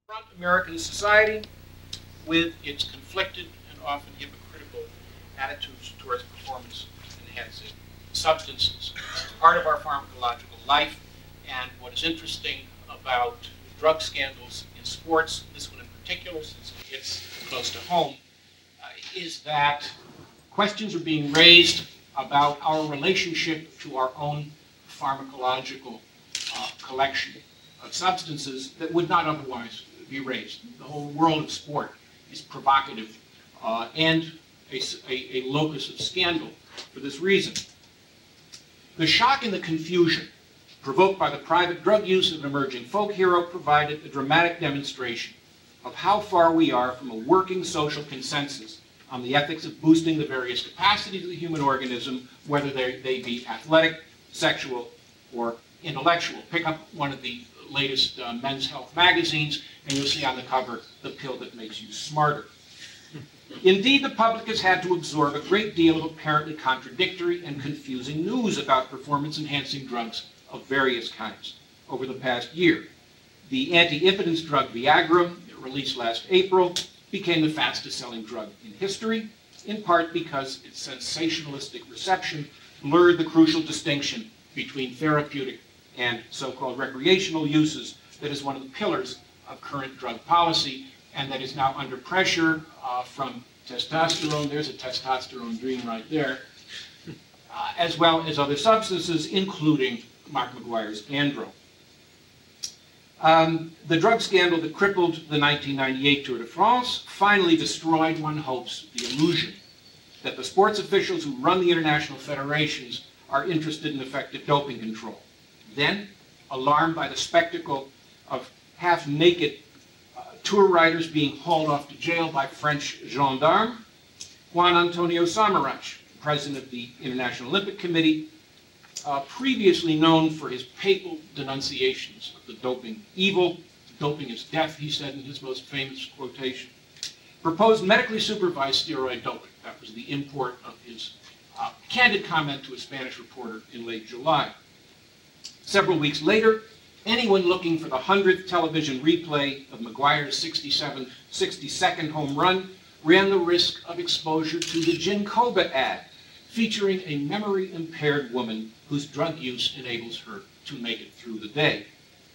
confront American society with its conflicted and often hypocritical attitudes towards performance-enhancing substances. It's part of our pharmacological life, and what is interesting about drug scandals in sports, this one in particular, since it hits close to home, is that questions are being raised about our relationship to our own pharmacological collection of substances that would not otherwise be raised. The whole world of sport is provocative and a locus of scandal for this reason. The shock and the confusion provoked by the private drug use of an emerging folk hero provided a dramatic demonstration of how far we are from a working social consensus on the ethics of boosting the various capacities of the human organism, whether they be athletic, sexual, or intellectual. Pick up one of the latest Men's Health magazines, and you'll see on the cover the pill that makes you smarter. Indeed, the public has had to absorb a great deal of apparently contradictory and confusing news about performance-enhancing drugs of various kinds over the past year. The anti-impotence drug Viagra, released last April, became the fastest-selling drug in history, in part because its sensationalistic reception blurred the crucial distinction between therapeutic and so-called recreational uses that is one of the pillars of current drug policy and that is now under pressure from testosterone, there's a testosterone dream right there, as well as other substances, including Mark McGwire's Andro. The drug scandal that crippled the 1998 Tour de France finally destroyed, one hopes, the illusion that the sports officials who run the international federations are interested in effective doping control. Then, alarmed by the spectacle of half-naked tour riders being hauled off to jail by French gendarmes, Juan Antonio Samaranch, president of the International Olympic Committee, previously known for his papal denunciations of the doping evil, doping is death, he said in his most famous quotation, proposed medically supervised steroid doping. That was the import of his candid comment to a Spanish reporter in late July. Several weeks later, anyone looking for the 100th television replay of McGwire's 60-second home run ran the risk of exposure to the Ginkoba ad, featuring a memory-impaired woman whose drug use enables her to make it through the day.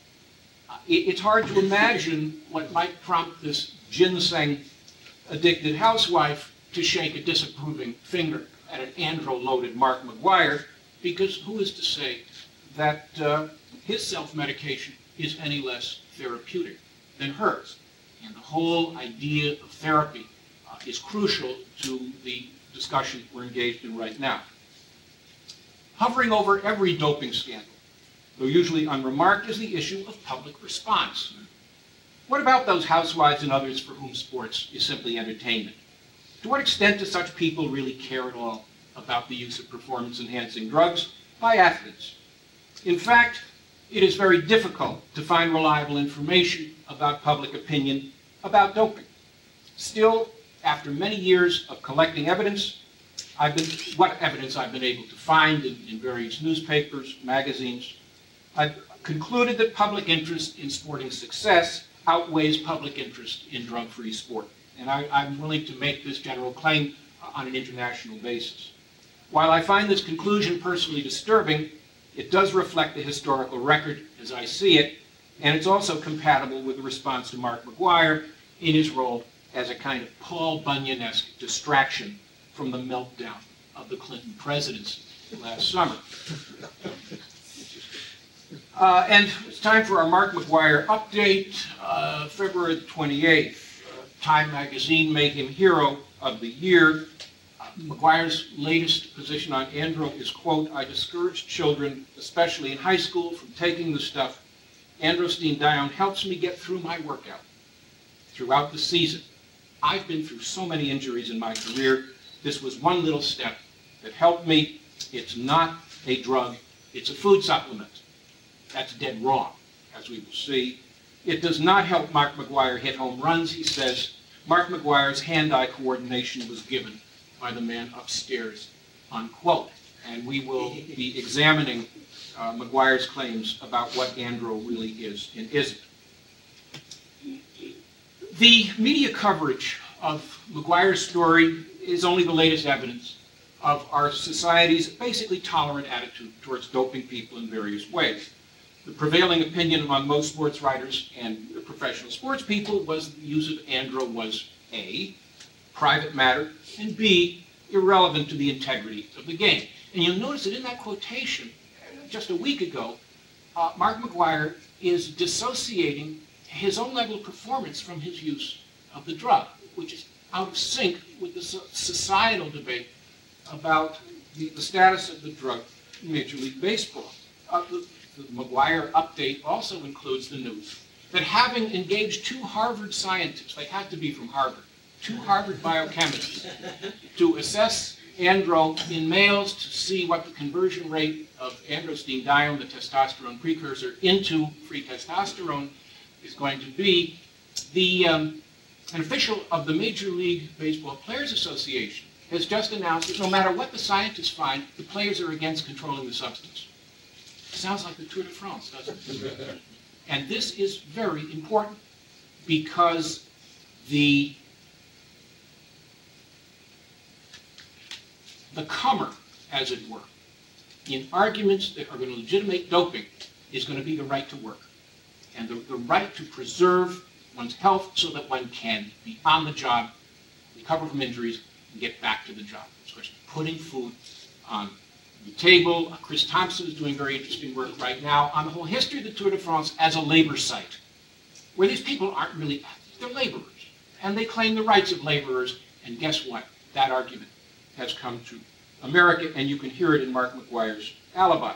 It's hard to imagine what might prompt this ginseng-addicted housewife to shake a disapproving finger at an andro-loaded Mark McGwire, because who is to say that his self-medication is any less therapeutic than hers? And the whole idea of therapy is crucial to the discussion we're engaged in right now. Hovering over every doping scandal, though usually unremarked, is the issue of public response. What about those housewives and others for whom sports is simply entertainment? To what extent do such people really care at all about the use of performance-enhancing drugs by athletes? In fact, it is very difficult to find reliable information about public opinion about doping. Still, after many years of collecting evidence, what evidence I've been able to find in various newspapers, magazines, I've concluded that public interest in sporting success outweighs public interest in drug-free sport. And I'm willing to make this general claim on an international basis. While I find this conclusion personally disturbing, it does reflect the historical record as I see it, and it's also compatible with the response to Mark McGwire in his role as a kind of Paul Bunyan-esque distraction from the meltdown of the Clinton presidency last summer. And it's time for our Mark McGwire update. February 28th, Time magazine made him Hero of the Year. McGwire's latest position on Andro is, quote, I discourage children, especially in high school, from taking the stuff. Androstenedione helps me get through my workout. Throughout the season, I've been through so many injuries in my career. This was one little step that helped me. It's not a drug, it's a food supplement. That's dead wrong, as we will see. It does not help Mark McGwire hit home runs, he says. Mark McGwire's hand-eye coordination was given by the man upstairs, unquote. And we will be examining McGwire's claims about what Andro really is and isn't. The media coverage of McGwire's story is only the latest evidence of our society's basically tolerant attitude towards doping people in various ways. The prevailing opinion among most sports writers and professional sports people was the use of andro was A, private matter, and B, irrelevant to the integrity of the game. And you'll notice that in that quotation, just a week ago, Mark McGwire is dissociating his own level of performance from his use of the drug, which is out of sync with the societal debate about the status of the drug in Major League Baseball. The McGwire update also includes the news that having engaged two Harvard scientists, they had to be from Harvard, two Harvard biochemists, to assess andro in males to see what the conversion rate of androstenedione, the testosterone precursor, into free testosterone is going to be, an official of the Major League Baseball Players Association has just announced that no matter what the scientists find, the players are against controlling the substance. Sounds like the Tour de France, doesn't it? And this is very important because the comer, as it were, in arguments that are going to legitimate doping is going to be the right to work and the right to preserve one's health so that one can be on the job, recover from injuries, and get back to the job. It's a question of putting food on the table. Chris Thompson is doing very interesting work right now on the whole history of the Tour de France as a labor site, where these people aren't really, they're laborers, and they claim the rights of laborers, and guess what? That argument has come to America, and you can hear it in Mark McGwire's Alibi.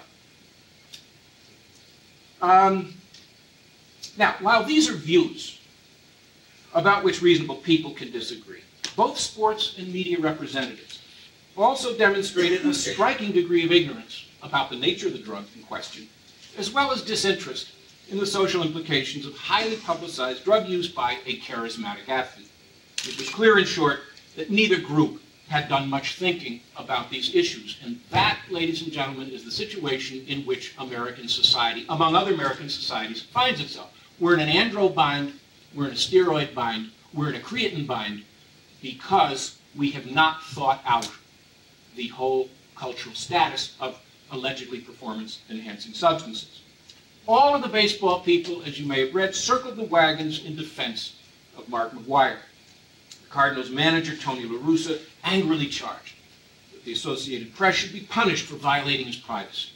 Now, while these are views about which reasonable people can disagree, both sports and media representatives also demonstrated a striking degree of ignorance about the nature of the drug in question, as well as disinterest in the social implications of highly publicized drug use by a charismatic athlete. It was clear, in short, that neither group had done much thinking about these issues. And that, ladies and gentlemen, is the situation in which American society, among other American societies, finds itself. We're in an andro bind, we're in a steroid bind, we're in a creatine bind, because we have not thought out the whole cultural status of allegedly performance-enhancing substances. All of the baseball people, as you may have read, circled the wagons in defense of Mark McGwire. The Cardinals manager, Tony La Russa, angrily charged that the Associated Press should be punished for violating his privacy.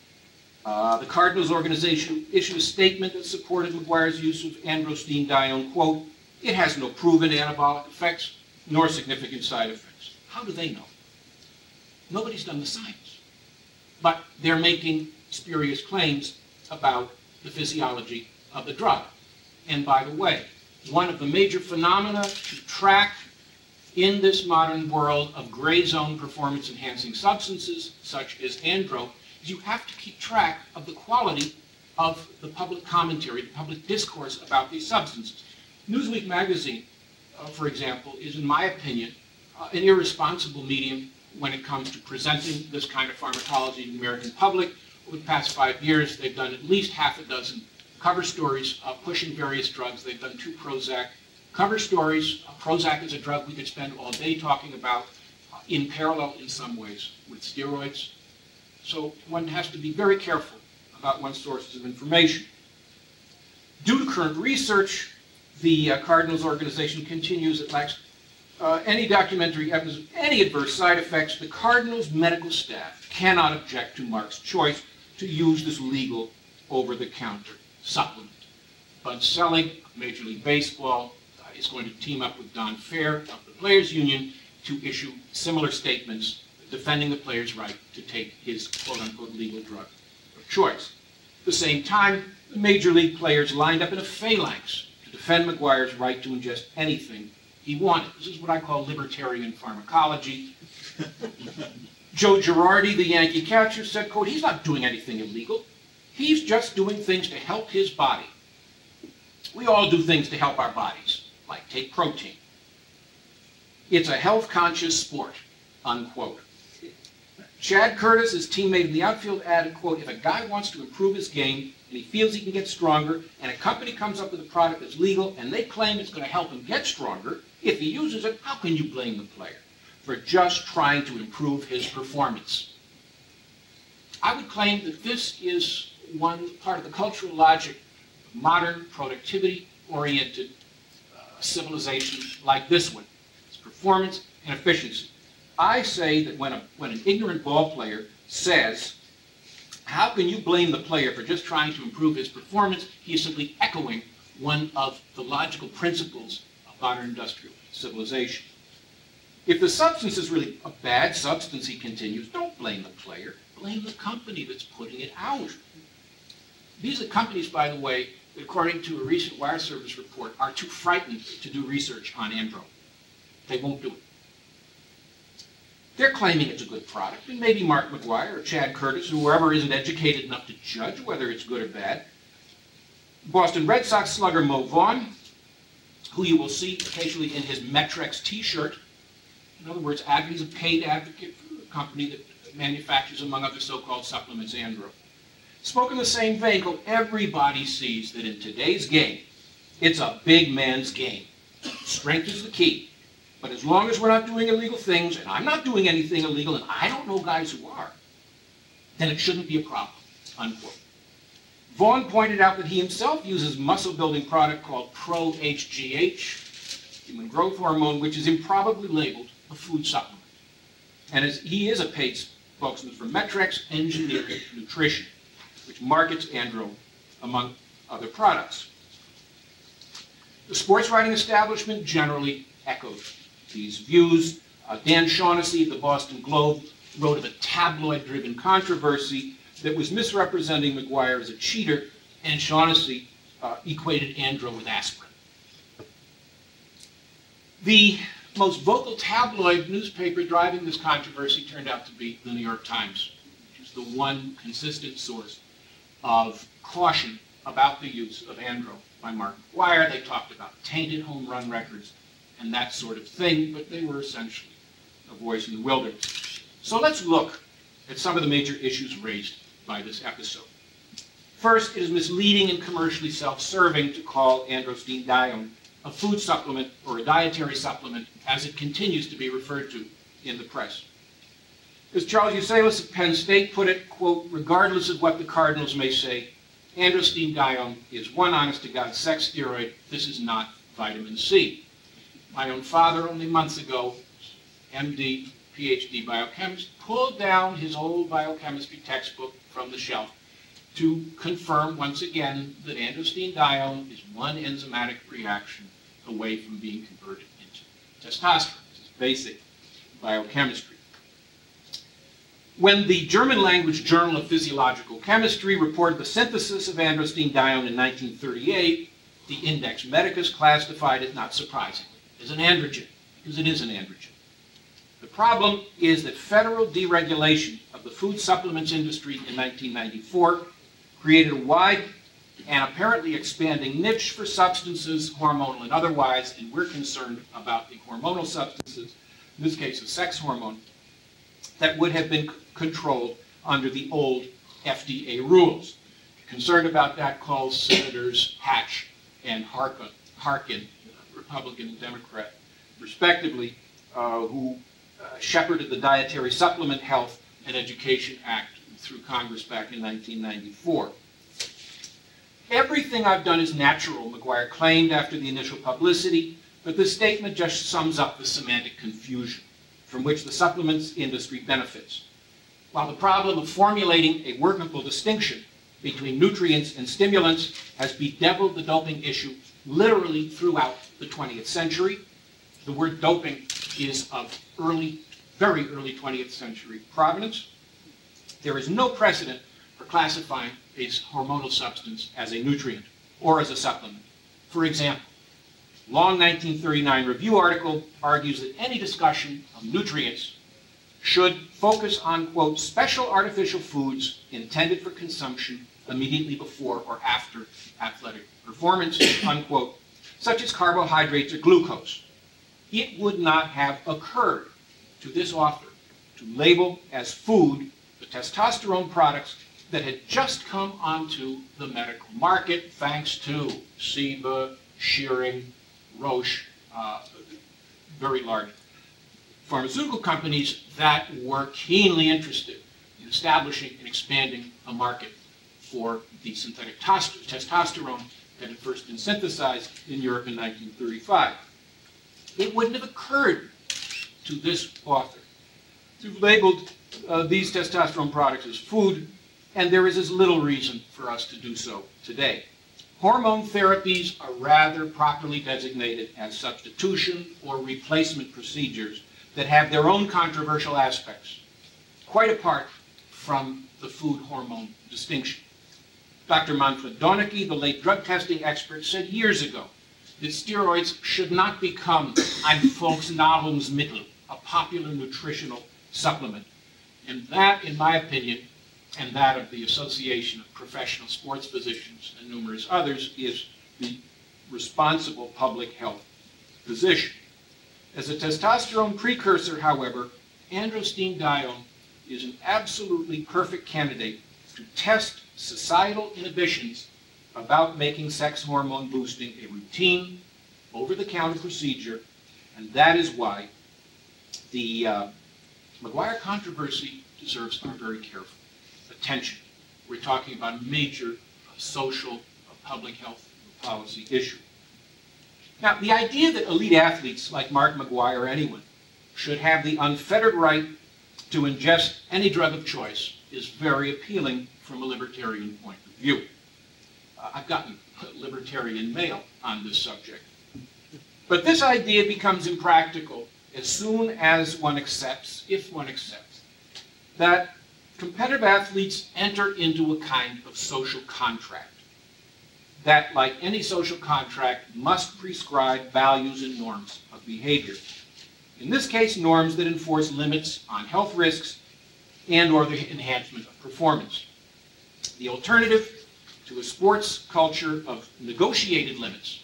The Cardinals organization issued a statement that supported McGwire's use of androstenedione, quote, "It has no proven anabolic effects, nor significant side effects." How do they know? Nobody's done the science. But they're making spurious claims about the physiology of the drug. And by the way, one of the major phenomena to track in this modern world of gray zone performance-enhancing substances, such as andro, is you have to keep track of the quality of the public commentary, the public discourse about these substances. Newsweek magazine, for example, is, in my opinion, an irresponsible medium when it comes to presenting this kind of pharmacology to the American public. Over the past 5 years, they've done at least half a dozen cover stories pushing various drugs. They've done 2 Prozac cover stories. Prozac is a drug we could spend all day talking about, in parallel in some ways with steroids. So one has to be very careful about one's sources of information. Due to current research, the Cardinals organization continues, it lacks any documentary evidence of any adverse side effects. The Cardinals medical staff cannot object to Mark's choice to use this legal over-the-counter supplement. Bud Selig of Major League Baseball is going to team up with Don Fair of the Players Union to issue similar statements defending the player's right to take his quote-unquote legal drug of choice. At the same time, the Major League players lined up in a phalanx to defend McGwire's right to ingest anything he wanted. This is what I call libertarian pharmacology. Joe Girardi, the Yankee catcher, said, quote, "He's not doing anything illegal. He's just doing things to help his body. We all do things to help our bodies, like take protein. It's a health-conscious sport," unquote. Chad Curtis, his teammate in the outfield, added, quote, "If a guy wants to improve his game and he feels he can get stronger, and a company comes up with a product that's legal and they claim it's going to help him get stronger, if he uses it, how can you blame the player for just trying to improve his performance?" I would claim that this is one part of the cultural logic of modern, productivity-oriented civilizations like this one. It's performance and efficiency. I say that when an ignorant ball player says, "How can you blame the player for just trying to improve his performance?" he is simply echoing one of the logical principles of modern industrial civilization. If the substance is really a bad substance, he continues, don't blame the player, blame the company that's putting it out. These are companies, by the way, that according to a recent wire service report, are too frightened to do research on andro. They won't do it. They're claiming it's a good product, and maybe Mark McGwire or Chad Curtis or whoever isn't educated enough to judge whether it's good or bad. Boston Red Sox slugger Mo Vaughn, who you will see occasionally in his Metrex t-shirt. In other words, he's a paid advocate for a company that manufactures, among other so-called supplements, andro. Spoke in the same vein, everybody sees that in today's game, it's a big man's game. Strength is the key. But as long as we're not doing illegal things, and I'm not doing anything illegal, and I don't know guys who are, then it shouldn't be a problem, unquote. Vaughn pointed out that he himself uses muscle-building product called Pro-HGH, human growth hormone, which is improbably labeled a food supplement. And he is a paid spokesman for Metrex Engineering Nutrition, which markets andro among other products. The sports writing establishment generally echoes these views. Dan Shaughnessy of the Boston Globe wrote of a tabloid-driven controversy that was misrepresenting McGwire as a cheater, and Shaughnessy equated andro with aspirin. The most vocal tabloid newspaper driving this controversy turned out to be the New York Times, which is the one consistent source of caution about the use of andro by Mark McGwire. They talked about tainted home run records and that sort of thing, but they were essentially a voice in the wilderness. So let's look at some of the major issues raised by this episode. First, it is misleading and commercially self-serving to call androstenedione a food supplement or a dietary supplement, as it continues to be referred to in the press. As Charles Euselis of Penn State put it, quote, "Regardless of what the Cardinals may say, androstenedione is one honest-to-God sex steroid. This is not vitamin C." My own father, only months ago, MD, PhD biochemist, pulled down his old biochemistry textbook from the shelf to confirm once again that androstenedione is one enzymatic reaction away from being converted into testosterone. This is basic biochemistry. When the German language Journal of Physiological Chemistry reported the synthesis of androstenedione in 1938, the Index Medicus classified it, not surprisingly, as an androgen, because it is an androgen. The problem is that federal deregulation of the food supplements industry in 1994 created a wide and apparently expanding niche for substances, hormonal and otherwise, and we're concerned about the hormonal substances, in this case a sex hormone, that would have been controlled under the old FDA rules. Concerned about that, calls Senators Hatch and Harkin, Republican and Democrat, respectively, who shepherded the Dietary Supplement Health and Education Act through Congress back in 1994. Everything I've done is natural, McGwire claimed after the initial publicity, but this statement just sums up the semantic confusion from which the supplements industry benefits. While the problem of formulating a workable distinction between nutrients and stimulants has bedeviled the doping issue literally throughout the 20th century, the word doping is of very early 20th century provenance. There is no precedent for classifying a hormonal substance as a nutrient or as a supplement. For example, long 1939 review article argues that any discussion of nutrients should focus on, quote, special artificial foods intended for consumption immediately before or after athletic performance, unquote, such as carbohydrates or glucose. It would not have occurred to this author to label as food the testosterone products that had just come onto the medical market thanks to Seba, Shearing, Roche, very large pharmaceutical companies that were keenly interested in establishing and expanding a market for the synthetic testosterone that had first been synthesized in Europe in 1935. It wouldn't have occurred to this author to have labeled these testosterone products as food, and there is as little reason for us to do so today. Hormone therapies are rather properly designated as substitution or replacement procedures that have their own controversial aspects, quite apart from the food-hormone distinction. Dr. Manfred Donecke, the late drug testing expert, said years ago that steroids should not become ein Volksnahrungsmittel, a popular nutritional supplement. And that, in my opinion, and that of the Association of Professional Sports Physicians and numerous others, is the responsible public health position. As a testosterone precursor, however, androstenedione is an absolutely perfect candidate to test societal inhibitions about making sex hormone boosting a routine, over-the-counter procedure, and that is why the McGuire controversy deserves our very careful attention. We're talking about a major social, public health policy issue. Now, the idea that elite athletes like Mark McGwire or anyone should have the unfettered right to ingest any drug of choice is very appealing from a libertarian point of view. I've gotten libertarian mail on this subject. But this idea becomes impractical as soon as one accepts, if one accepts, that competitive athletes enter into a kind of social contract that, like any social contract, must prescribe values and norms of behavior. In this case, norms that enforce limits on health risks and or the enhancement of performance. The alternative to a sports culture of negotiated limits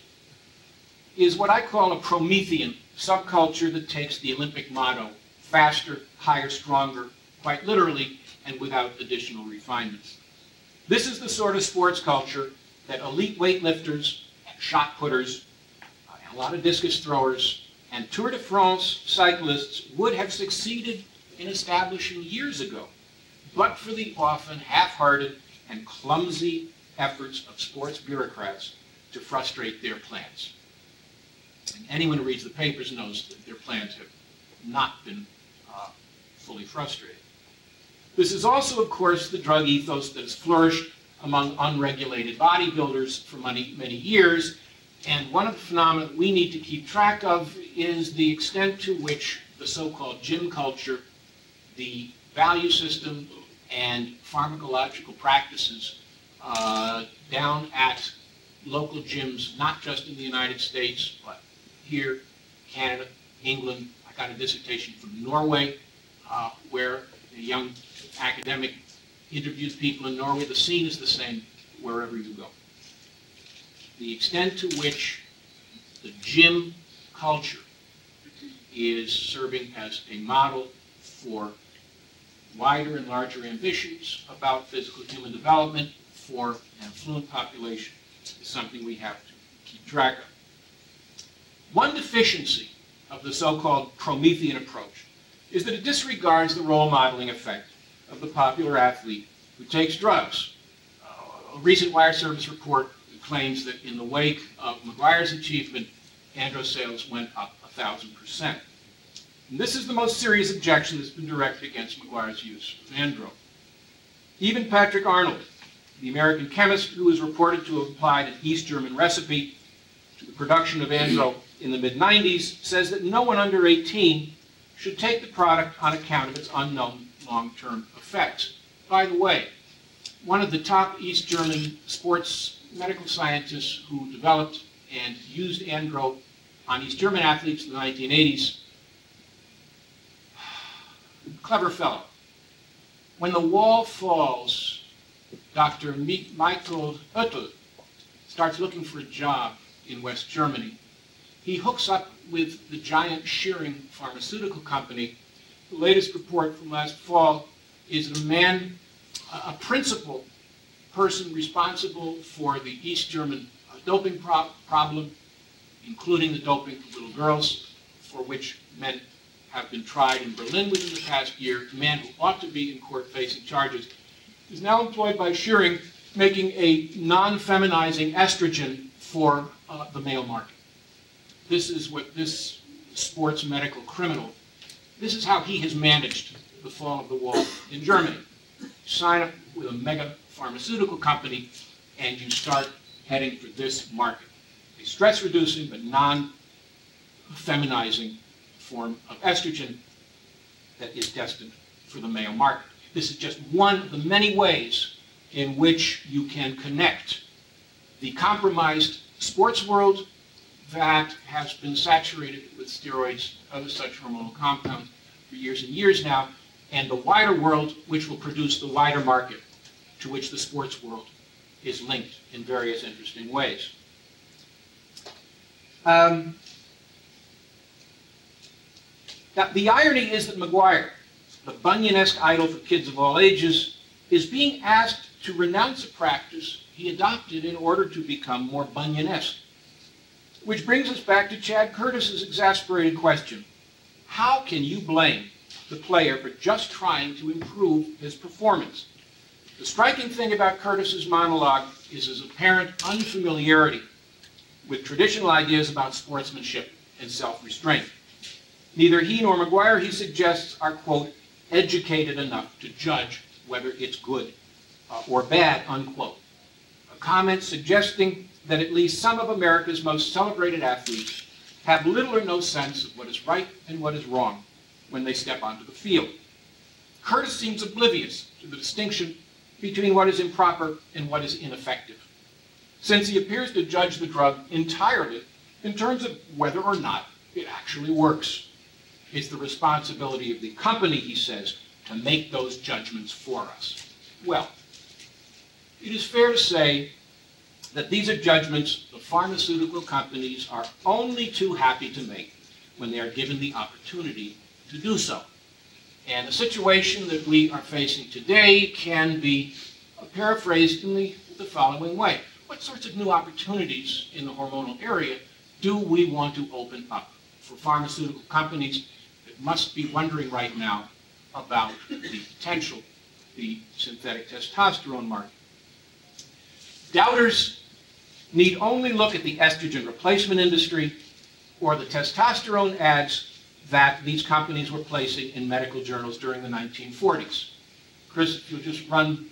is what I call a Promethean subculture that takes the Olympic motto, faster, higher, stronger, quite literally, and without additional refinements. This is the sort of sports culture that elite weightlifters, and shot putters, and a lot of discus throwers, and Tour de France cyclists would have succeeded in establishing years ago, but for the often half-hearted and clumsy efforts of sports bureaucrats to frustrate their plans. And anyone who reads the papers knows that their plans have not been fully frustrated. This is also, of course, the drug ethos that has flourished among unregulated bodybuilders for many, many years. And one of the phenomena that we need to keep track of is the extent to which the so-called gym culture, the value system, and pharmacological practices down at local gyms, not just in the United States, but here, Canada, England. I got a dissertation from Norway, where a young academic interviews people in Norway. The scene is the same wherever you go. The extent to which the gym culture is serving as a model for wider and larger ambitions about physical human development for an affluent population is something we have to keep track of. One deficiency of the so-called Promethean approach is that it disregards the role modeling effect of the popular athlete who takes drugs. A recent Wire Service report claims that in the wake of McGwire's achievement, andro sales went up 1,000%. And this is the most serious objection that's been directed against McGwire's use of andro. Even Patrick Arnold, the American chemist who is reported to have applied an East German recipe to the production of andro in the mid-90s, says that no one under 18 should take the product on account of its unknown long-term effects. By the way, one of the top East German sports medical scientists who developed and used andro on East German athletes in the 1980s, clever fellow. When the wall falls, Dr. Michael Oettel starts looking for a job in West Germany. He hooks up with the giant Shearing pharmaceutical company the latest report from last fall is that a man, a principal person responsible for the East German doping problem, including the doping of little girls, for which men have been tried in Berlin within the past year, a man who ought to be in court facing charges, is now employed by Schering, making a non-feminizing estrogen for the male market. This is what this sports medical criminal, this is how he has managed the fall of the wall in Germany. You sign up with a mega pharmaceutical company and you start heading for this market. A stress-reducing but non-feminizing form of estrogen that is destined for the male market. This is just one of the many ways in which you can connect the compromised sports world that has been saturated with steroids, other such hormonal compounds for years and years now, and the wider world which will produce the wider market to which the sports world is linked in various interesting ways. Now, the irony is that McGuire, the Bunyan-esque idol for kids of all ages, is being asked to renounce a practice he adopted in order to become more Bunyan-esque. Which brings us back to Chad Curtis's exasperated question. How can you blame the player for just trying to improve his performance? The striking thing about Curtis's monologue is his apparent unfamiliarity with traditional ideas about sportsmanship and self-restraint. Neither he nor McGuire, he suggests, are, quote, educated enough to judge whether it's good or bad, unquote. A comment suggesting that at least some of America's most celebrated athletes have little or no sense of what is right and what is wrong when they step onto the field. Curtis seems oblivious to the distinction between what is improper and what is ineffective, since he appears to judge the drug entirely in terms of whether or not it actually works. It's the responsibility of the company, he says, to make those judgments for us. Well, it is fair to say that these are judgments the pharmaceutical companies are only too happy to make when they are given the opportunity to do so. And the situation that we are facing today can be paraphrased in the following way. What sorts of new opportunities in the hormonal area do we want to open up for pharmaceutical companies that must be wondering right now about the potential, the synthetic testosterone market? Doubters need only look at the estrogen replacement industry or the testosterone ads that these companies were placing in medical journals during the 1940s. Chris, if you'll just run.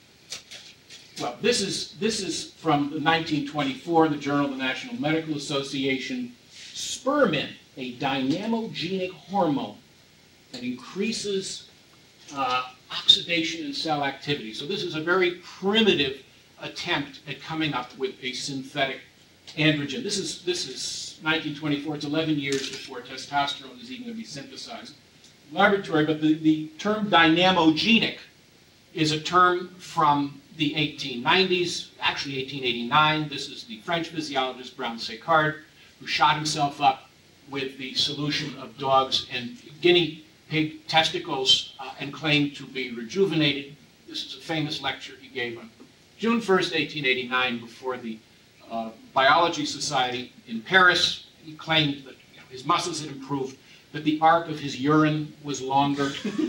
Well, this is from the 1924, the Journal of the National Medical Association. Spermin, a dynamogenic hormone that increases oxidation and cell activity. So this is a very primitive attempt at coming up with a synthetic androgen. This is 1924. It's 11 years before testosterone is even going to be synthesized in laboratory. But the term dynamogenic is a term from the 1890s, actually 1889. This is the French physiologist Brown-Séquard, who shot himself up with the solution of dogs and guinea pig testicles and claimed to be rejuvenated. This is a famous lecture he gave on June 1st, 1889, before the Biology Society in Paris. He claimed that his muscles had improved, that the arc of his urine was longer.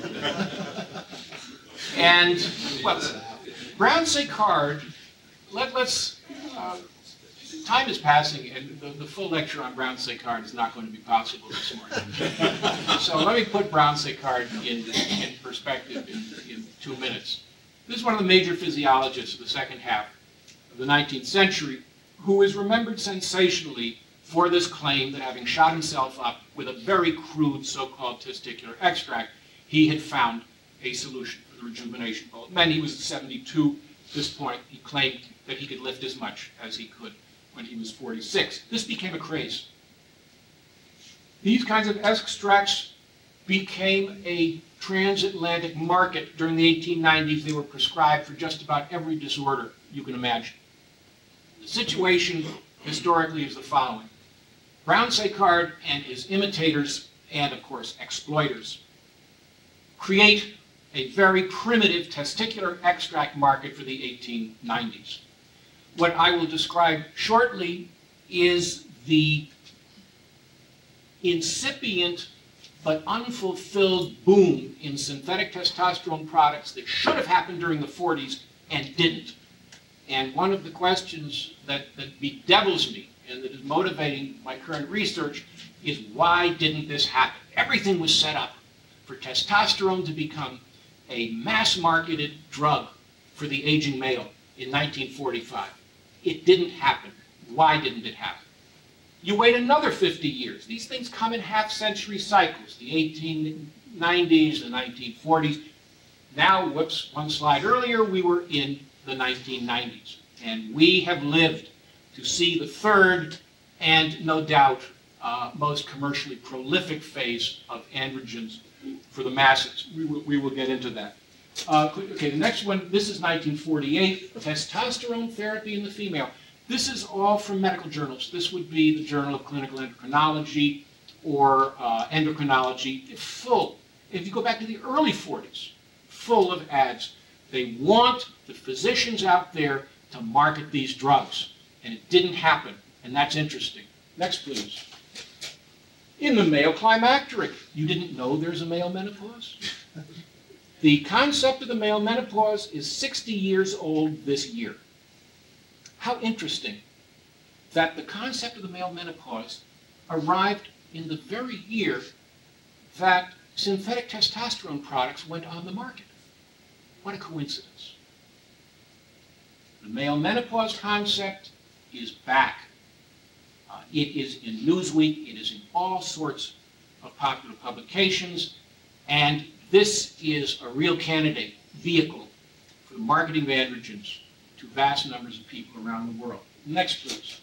And, well, Brown-Séquard, let's time is passing, and the full lecture on Brown-Séquard is not going to be possible this morning. So let me put Brown-Séquard in perspective in 2 minutes. This is one of the major physiologists of the second half of the 19th century, who is remembered sensationally for this claim that having shot himself up with a very crude so-called testicular extract, he had found a solution for the rejuvenation goal. Then he was 72 at this point. He claimed that he could lift as much as he could when he was 46. This became a craze. These kinds of extracts became a transatlantic market. During the 1890s, they were prescribed for just about every disorder you can imagine. The situation historically is the following. Brown-Séquard and his imitators, and of course exploiters, create a very primitive testicular extract market for the 1890s. What I will describe shortly is the incipient but unfulfilled boom in synthetic testosterone products that should have happened during the 40s and didn't. And one of the questions that bedevils me and that is motivating my current research is, why didn't this happen? Everything was set up for testosterone to become a mass-marketed drug for the aging male in 1945. It didn't happen. Why didn't it happen? You wait another 50 years. These things come in half-century cycles, the 1890s, the 1940s. Now, whoops, one slide earlier, we were in the 1990s. And we have lived to see the third and, no doubt, most commercially prolific phase of androgens for the masses. We will get into that. Okay, the next one, this is 1948, testosterone therapy in the female. This is all from medical journals. This would be the Journal of Clinical Endocrinology or Endocrinology. Full, if you go back to the early 40s, full of ads. They want the physicians out there to market these drugs. And it didn't happen, and that's interesting. Next, please. In the male climacteric, you didn't know there's a male menopause? The concept of the male menopause is 60 years old this year. How interesting that the concept of the male menopause arrived in the very year that synthetic testosterone products went on the market. What a coincidence. The male menopause concept is back. It is in Newsweek, it is in all sorts of popular publications, and this is a real candidate vehicle for the marketing of androgens to vast numbers of people around the world. Next, please.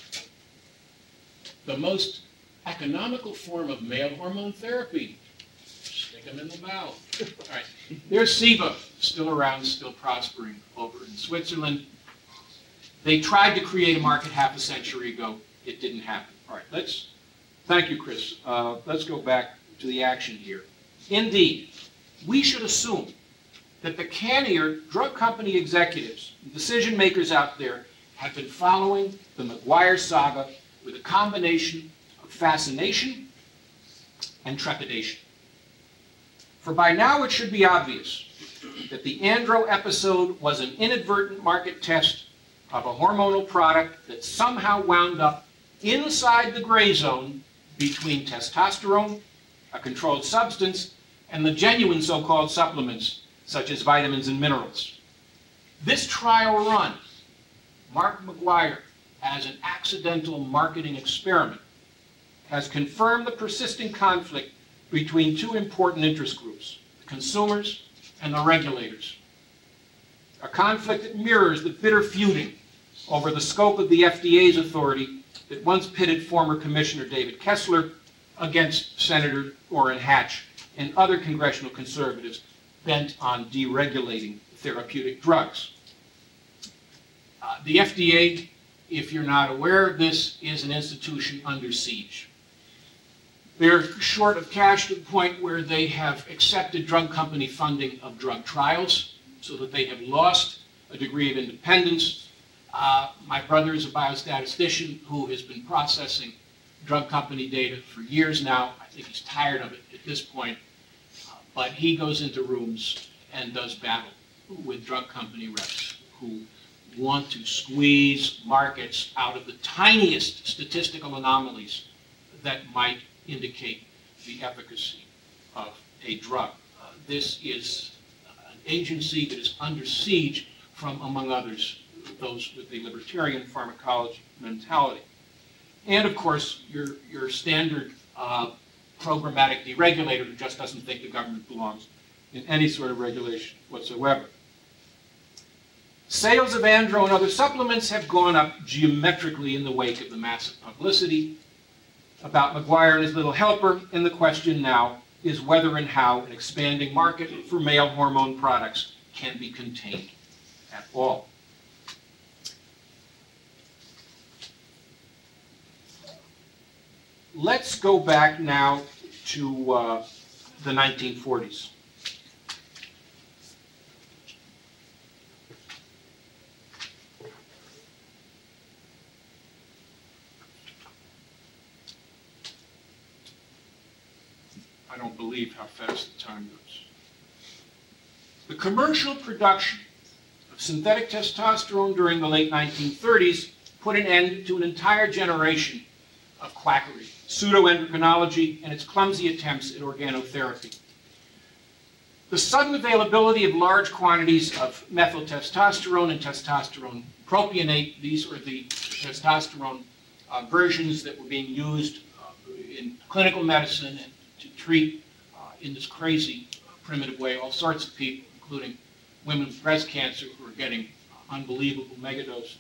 The most economical form of male hormone therapy. Stick them in the mouth. All right. There's SIBA, still around, still prospering over in Switzerland. They tried to create a market half a century ago. It didn't happen. All right, thank you, Chris. Let's go back to the action here. Indeed, we should assume that the cannier drug company executives, decision makers out there, have been following the McGwire's saga with a combination of fascination and trepidation. For by now it should be obvious that the andro episode was an inadvertent market test of a hormonal product that somehow wound up inside the gray zone between testosterone, a controlled substance, and the genuine so-called supplements, such as vitamins and minerals. This trial run, marked McGwire as an accidental marketing experiment, has confirmed the persisting conflict between two important interest groups, the consumers and the regulators. A conflict that mirrors the bitter feuding over the scope of the FDA's authority that once pitted former Commissioner David Kessler against Senator Orrin Hatch and other congressional conservatives bent on deregulating therapeutic drugs. The FDA, if you're not aware of this, is an institution under siege. They're short of cash to the point where they have accepted drug company funding of drug trials, so that they have lost a degree of independence. My brother is a biostatistician who has been processing drug company data for years now. I think he's tired of it at this point. But he goes into rooms and does battle with drug company reps who want to squeeze markets out of the tiniest statistical anomalies that might indicate the efficacy of a drug. This is an agency that is under siege from, among others, those with the libertarian pharmacology mentality. And of course, your standard programmatic deregulator who just doesn't think the government belongs in any sort of regulation whatsoever. Sales of andro and other supplements have gone up geometrically in the wake of the massive publicity about McGwire and his little helper, and the question now is whether and how an expanding market for male hormone products can be contained at all. Let's go back now to the 1940s. I don't believe how fast the time goes. The commercial production of synthetic testosterone during the late 1930s put an end to an entire generation of quackery, pseudoendocrinology, and its clumsy attempts at organotherapy. The sudden availability of large quantities of methyltestosterone and testosterone propionate, these are the testosterone versions that were being used in clinical medicine and to treat in this crazy, primitive way all sorts of people, including women with breast cancer who are getting unbelievable megadoses,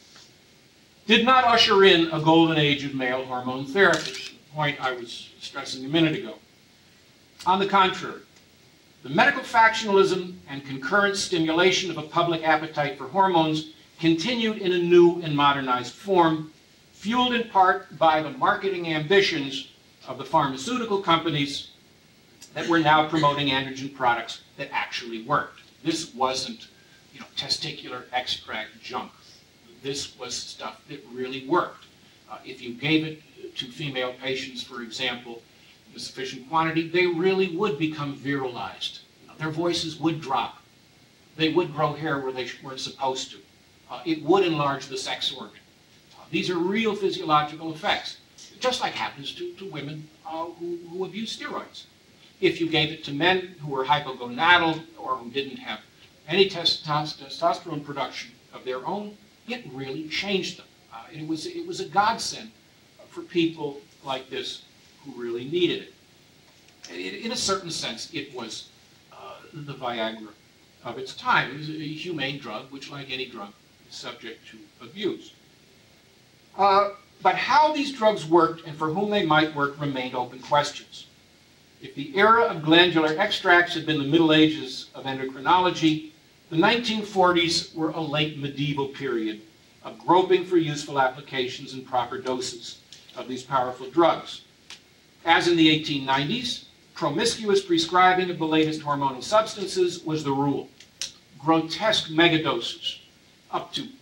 did not usher in a golden age of male hormone therapy, the point I was stressing a minute ago. On the contrary, the medical factionalism and concurrent stimulation of a public appetite for hormones continued in a new and modernized form, fueled in part by the marketing ambitions of the pharmaceutical companies that were now promoting androgen products that actually worked. This wasn't, testicular extract junk. This was stuff that really worked. If you gave it to female patients, for example, in a sufficient quantity, they really would become virilized. Their voices would drop. They would grow hair where they weren't supposed to. It would enlarge the sex organ. These are real physiological effects, just like happens to women who abuse steroids. If you gave it to men who were hypogonadal or who didn't have any testosterone production of their own, it really changed them. It was a godsend for people like this who really needed it. In a certain sense, it was the Viagra of its time. It was a humane drug, which, like any drug, is subject to abuse. But how these drugs worked and for whom they might work remained open questions. If the era of glandular extracts had been the Middle Ages of endocrinology, the 1940s were a late medieval period of groping for useful applications and proper doses of these powerful drugs. As in the 1890s, promiscuous prescribing of the latest hormonal substances was the rule. Grotesque megadoses, up to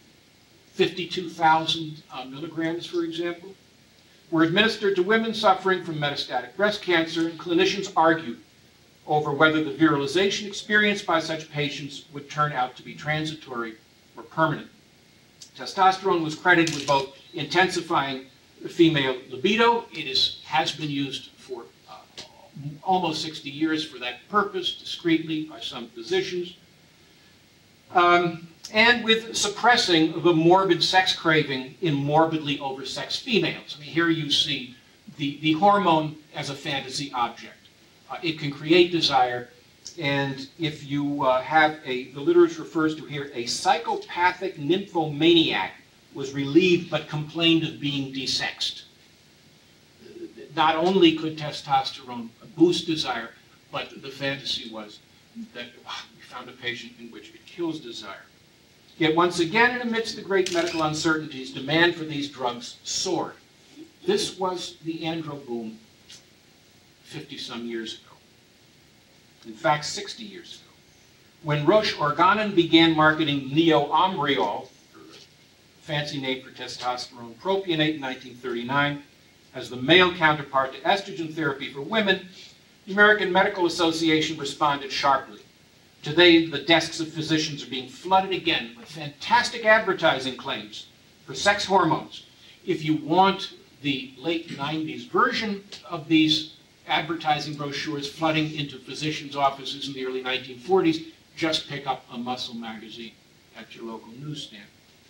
52,000 milligrams, for example, were administered to women suffering from metastatic breast cancer, and clinicians argued over whether the virilization experienced by such patients would turn out to be transitory or permanent. Testosterone was credited with both intensifying the female libido. It has been used for almost 60 years for that purpose, discreetly by some physicians, and with suppressing the morbid sex craving in morbidly oversexed females. I mean, here you see the hormone as a fantasy object. It can create desire, and if you the literature refers to here, a psychopathic nymphomaniac was relieved but complained of being desexed. Not only could testosterone boost desire, but the fantasy was that we found a patient in which it kills desire. Yet once again, and amidst the great medical uncertainties, demand for these drugs soared. This was the andro boom 50-some years ago. In fact, 60 years ago, when Roche Organon began marketing Neoambriol, fancy name for testosterone propionate, in 1939, as the male counterpart to estrogen therapy for women, the American Medical Association responded sharply. Today, the desks of physicians are being flooded again with fantastic advertising claims for sex hormones. If you want the late 90s version of these advertising brochures flooding into physicians' offices in the early 1940s, just pick up a Muscle magazine at your local newsstand.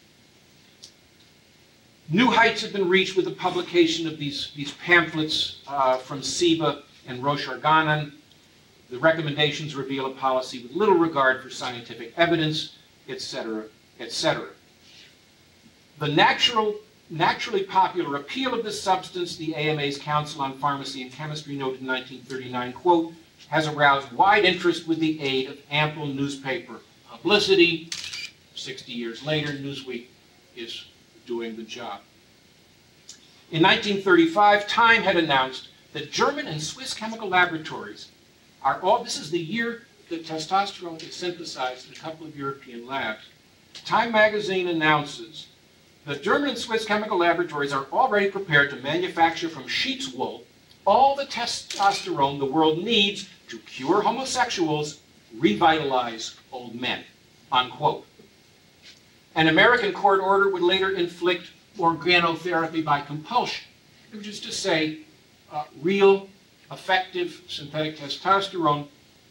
New heights have been reached with the publication of these pamphlets from SIBA and Roche Organon. The recommendations reveal a policy with little regard for scientific evidence, etc., etc. The naturally popular appeal of this substance, the AMA's Council on Pharmacy and Chemistry noted in 1939, quote, has aroused wide interest with the aid of ample newspaper publicity. 60 years later, Newsweek is doing the job. In 1935, Time had announced that German and Swiss chemical laboratories are all, this is the year that testosterone is synthesized in a couple of European labs. Time magazine announces that German and Swiss chemical laboratories are already prepared to manufacture from sheep's wool all the testosterone the world needs to cure homosexuals, revitalize old men, unquote. An American court order would later inflict organotherapy by compulsion, which is to say, real, effective synthetic testosterone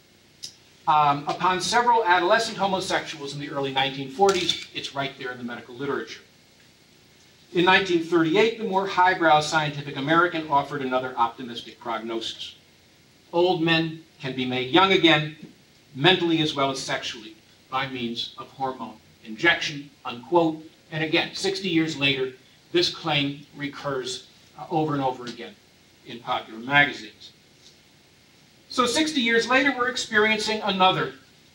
upon several adolescent homosexuals in the early 1940s. It's right there in the medical literature. In 1938, the more highbrow Scientific American offered another optimistic prognosis. Old men can be made young again, mentally as well as sexually, by means of hormone injection, unquote. And again, 60 years later, this claim recurs over and over again in popular magazines. So 60 years later, we're experiencing another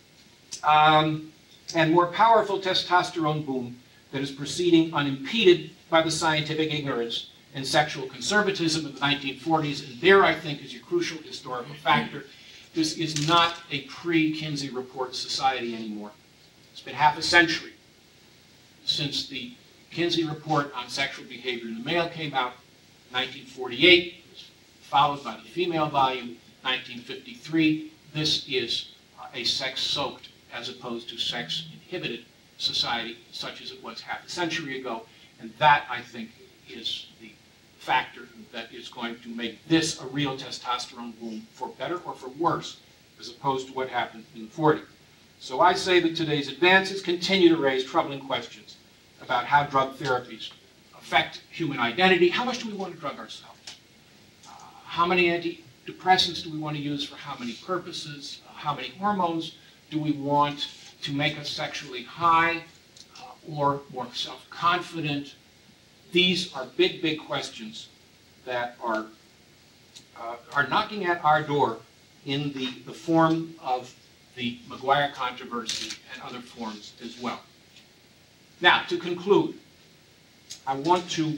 and more powerful testosterone boom that is proceeding unimpeded by the scientific ignorance and sexual conservatism of the 1940s. And there, I think, is your crucial historical factor. This is not a pre-Kinsey Report society anymore. It's been half a century since the Kinsey Report on sexual behavior in the male came out, 1948. It was followed by the female volume, 1953. This is a sex-soaked as opposed to sex-inhibited society, such as it was half a century ago. And that, I think, is the factor that is going to make this a real testosterone boom, for better or for worse, as opposed to what happened in the 40s. So I say that today's advances continue to raise troubling questions about how drug therapies affect human identity. How much do we want to drug ourselves? How many antidepressants do we want to use for how many purposes? How many hormones do we want to make us sexually high or more self-confident? These are big, big questions that are knocking at our door in the form of the McGuire controversy and other forms as well. Now, to conclude, I want to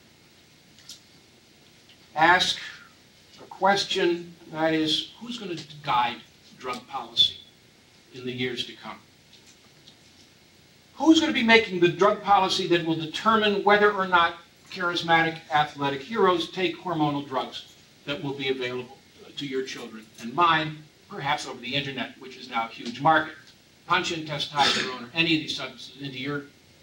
ask a question, that is, who's going to guide drug policy in the years to come? Who's going to be making the drug policy that will determine whether or not charismatic athletic heroes take hormonal drugs that will be available to your children and mine, perhaps over the internet, which is now a huge market? Punch in testosterone or any of these substances into your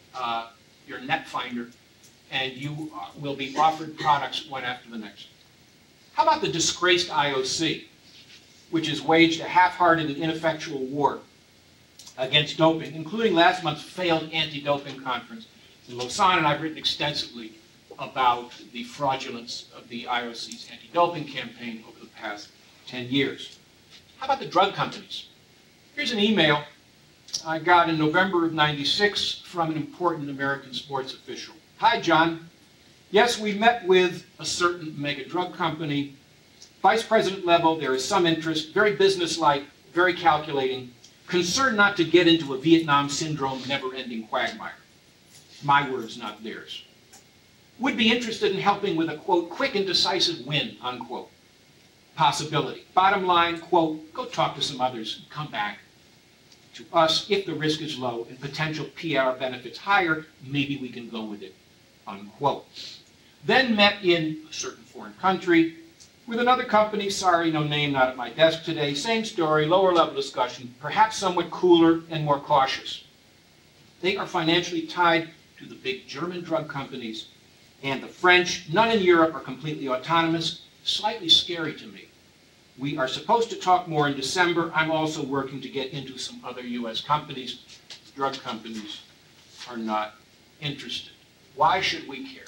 net finder, and you will be offered products one after the next. How about the disgraced IOC, which has waged a half-hearted and ineffectual war against doping, including last month's failed anti-doping conference in Lausanne, and I've written extensively about the fraudulence of the IOC's anti-doping campaign over the past 10 years. How about the drug companies? Here's an email I got in November of '96 from an important American sports official. Hi, John. Yes, we met with a certain mega drug company. Vice president level, there is some interest, very businesslike, very calculating, concerned not to get into a Vietnam syndrome never-ending quagmire. My words, not theirs. Would be interested in helping with a, quote, quick and decisive win, unquote. Possibility. Bottom line, quote, go talk to some others and come back to us. If the risk is low and potential PR benefits higher, maybe we can go with it, unquote. Then met in a certain foreign country with another company, sorry, no name, not at my desk today, same story, lower level discussion, perhaps somewhat cooler and more cautious. They are financially tied to the big German drug companies and the French. None in Europe are completely autonomous, slightly scary to me. We are supposed to talk more in December. I'm also working to get into some other US companies. Drug companies are not interested. Why should we care?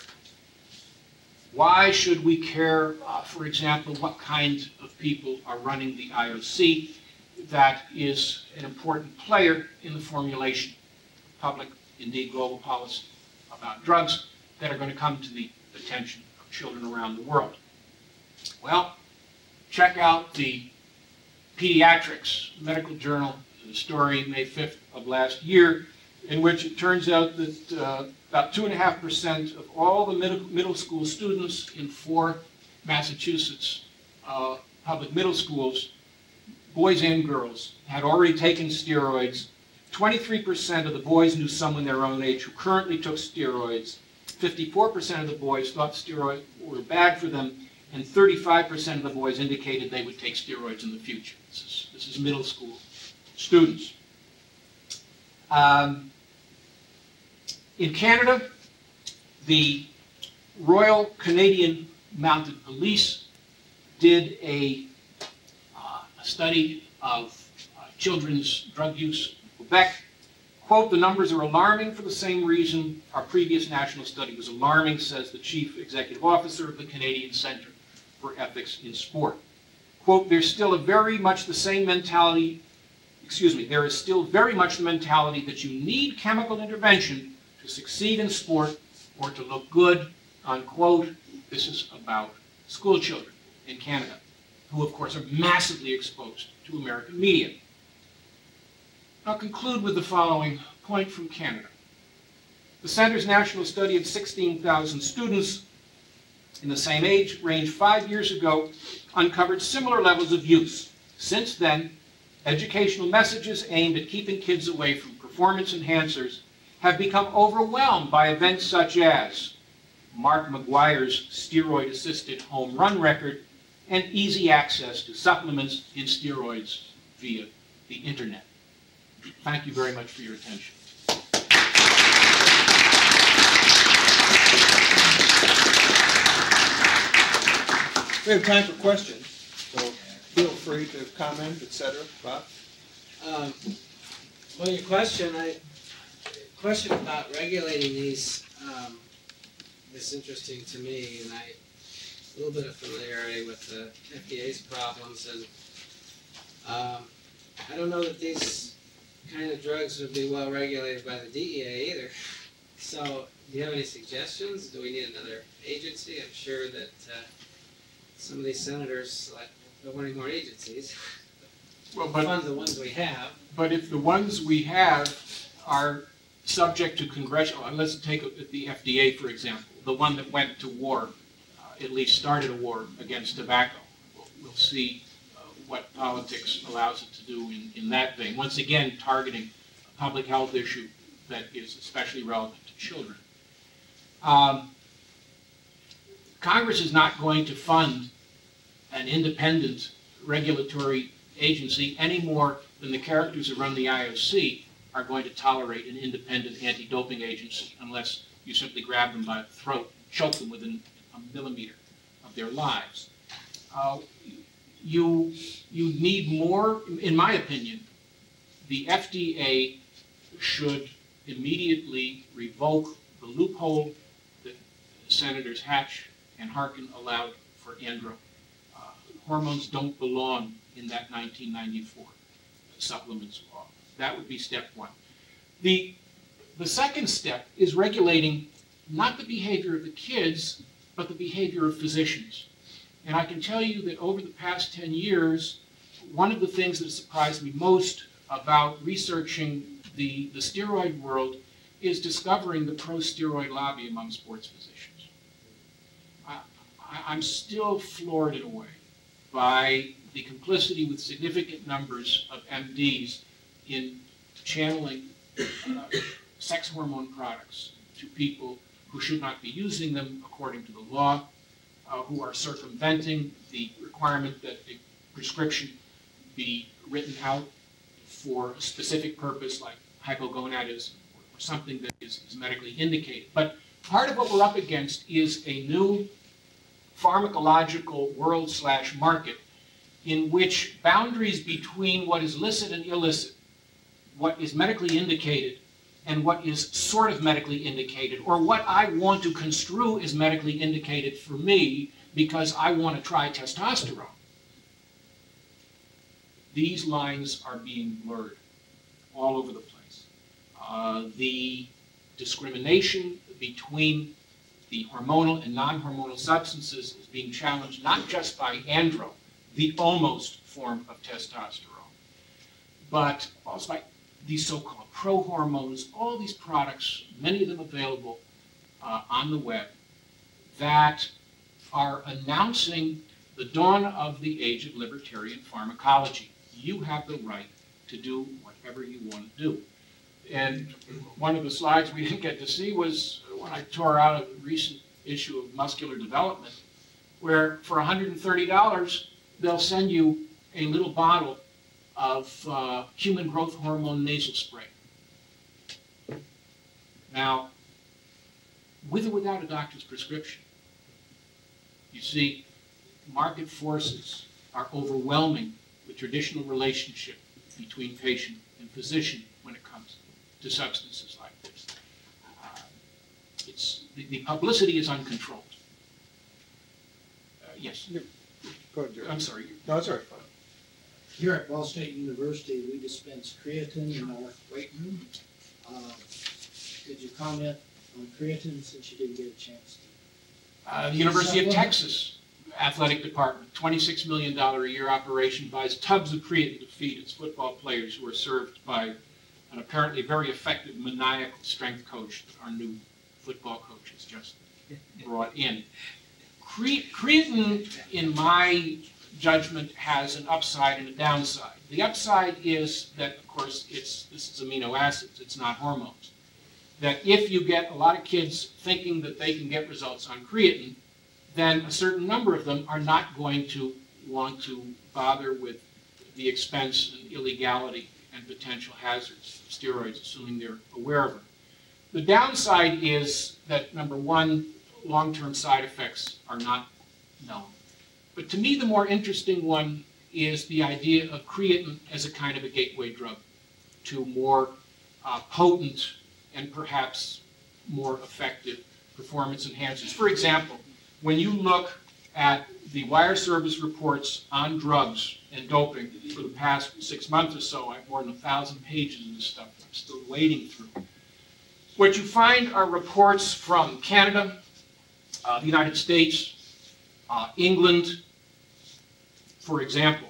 Why should we care, for example, what kind of people are running the IOC? That is an important player in the formulation of public, indeed global policy about drugs that are going to come to the attention of children around the world. Well, check out the Pediatrics Medical Journal, the story May 5th of last year, in which it turns out that about 2.5% of all the middle school students in 4 Massachusetts public middle schools, boys and girls, had already taken steroids. 23% of the boys knew someone their own age who currently took steroids. 54% of the boys thought steroids were bad for them, and 35% of the boys indicated they would take steroids in the future. This is middle school students. In Canada, the Royal Canadian Mounted Police did a study of children's drug use in Quebec. Quote, "The numbers are alarming for the same reason our previous national study was alarming," says the Chief Executive Officer of the Canadian Centre for Ethics in Sport. Quote, "There's still very much the same mentality, there is still very much the mentality that you need chemical intervention to succeed in sport or to look good," unquote. This is about school children in Canada, who of course are massively exposed to American media. I'll conclude with the following point from Canada. The Centre's national study of 16,000 students in the same age range 5 years ago uncovered similar levels of use. Since then, educational messages aimed at keeping kids away from performance enhancers have become overwhelmed by events such as Mark McGwire's steroid-assisted home run record and easy access to supplements in steroids via the internet. Thank you very much for your attention. We have time for questions, so feel free to comment, etc. Bob? Well, your question about regulating these is interesting to me, and a little bit of familiarity with the FDA's problems, and I don't know that these kind of drugs would be well regulated by the DEA either. So, do you have any suggestions? Do we need another agency? I'm sure that some of these senators are wanting more agencies. Well, fund the ones we have. But if the ones we have are subject to congressional, let's take the FDA for example, the one that went to war, at least started a war against tobacco. We'll see what politics allows it to do in that vein. Once again, targeting a public health issue that is especially relevant to children. Congress is not going to fund an independent regulatory agency any more than the characters who run the IOC are going to tolerate an independent anti-doping agency unless you simply grab them by the throat, choke them within a millimeter of their lives. You need more, in my opinion. The FDA should immediately revoke the loophole that Senators Hatch and Harkin allowed for andro. Hormones don't belong in that 1994 supplements law. That would be step one. The second step is regulating not the behavior of the kids, but the behavior of physicians. And I can tell you that over the past 10 years, one of the things that surprised me most about researching the steroid world is discovering the pro-steroid lobby among sports physicians. I'm still floored in a way by the complicity with significant numbers of MDs in channeling sex hormone products to people who should not be using them according to the law, who are circumventing the requirement that a prescription be written out for a specific purpose like hypogonadism or something that is medically indicated. But part of what we're up against is a new pharmacological world/market in which boundaries between what is licit and illicit, what is medically indicated and what is sort of medically indicated, or what I want to construe as medically indicated for me because I want to try testosterone. These lines are being blurred all over the place. The discrimination between the hormonal and non-hormonal substances is being challenged not just by andro, the almost form of testosterone, but also by these so-called pro-hormones, all these products, many of them available on the web, that are announcing the dawn of the age of libertarian pharmacology. You have the right to do whatever you want to do. And one of the slides we didn't get to see was when I tore out a recent issue of Muscular Development, where for $130, they'll send you a little bottle of human growth hormone nasal spray. Now, with or without a doctor's prescription, you see, market forces are overwhelming the traditional relationship between patient and physician when it comes to substances like this. The publicity is uncontrolled. Yes? Go ahead, Jerry. I'm sorry. No, it's all right. Here at Ball State University, we dispense creatine in our weight room. Could you comment on creatine since you didn't get a chance to? The University of Texas Athletic Department, $26 million a year operation, buys tubs of creatine to feed its football players who are served by an apparently very effective maniacal strength coach that our new football coach has just brought in. Creatine, in my judgment, has an upside and a downside. The upside is that, of course, this is amino acids, it's not hormones. That if you get a lot of kids thinking that they can get results on creatine, then a certain number of them are not going to want to bother with the expense and illegality and potential hazards of steroids, assuming they're aware of them. The downside is that, number one, long-term side effects are not known. But to me, the more interesting one is the idea of creatine as a kind of a gateway drug to more potent and perhaps more effective performance enhancers. For example, when you look at the wire service reports on drugs and doping for the past 6 months or so, I have more than 1,000 pages of this stuff that I'm still wading through. What you find are reports from Canada, the United States, England, for example,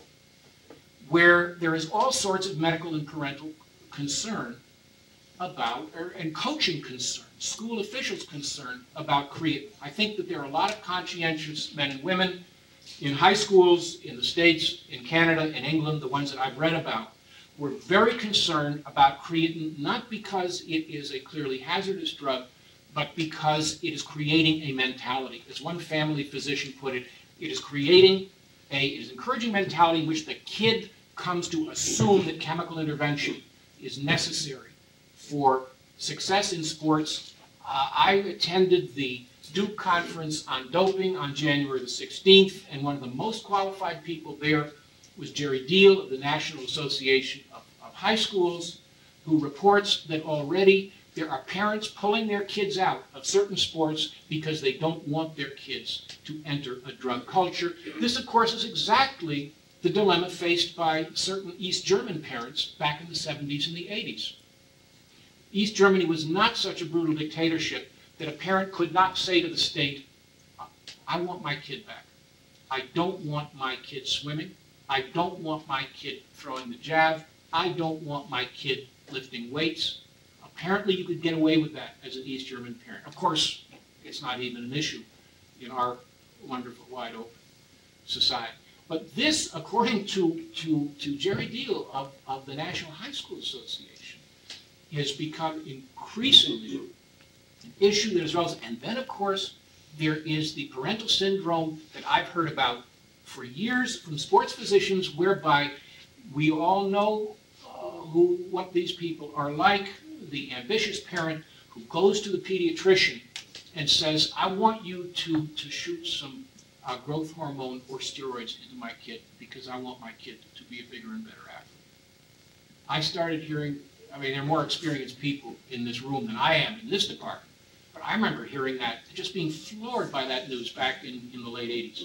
where there is all sorts of medical and parental concern about, and coaching concern, school officials concern about creatine. I think that there are a lot of conscientious men and women in high schools, in the States, in Canada, in England, the ones that I've read about, were very concerned about creatine, not because it is a clearly hazardous drug, but because it is creating a mentality. As one family physician put it, it is encouraging mentality in which the kid comes to assume that chemical intervention is necessary for success in sports. I attended the Duke Conference on Doping on January the 16th, and one of the most qualified people there was Jerry Deal of the National Association of High Schools, who reports that already there are parents pulling their kids out of certain sports because they don't want their kids to enter a drug culture. This, of course, is exactly the dilemma faced by certain East German parents back in the 70s and the 80s. East Germany was not such a brutal dictatorship that a parent could not say to the state, I want my kid back. I don't want my kid swimming. I don't want my kid throwing the jab. I don't want my kid lifting weights. Apparently you could get away with that as an East German parent. Of course, it's not even an issue in our wonderful, wide open society. But this, according to Jerry Deal of the National High School Association, has become increasingly an issue that is relevant. And then, of course, there is the parental syndrome that I've heard about for years from sports physicians, whereby we all know what these people are like. The ambitious parent who goes to the pediatrician and says, I want you to shoot some growth hormone or steroids into my kid because I want my kid to be a bigger and better athlete. I started hearing, I mean, there are more experienced people in this room than I am in this department, but I remember hearing that, just being floored by that news back in the late 80s.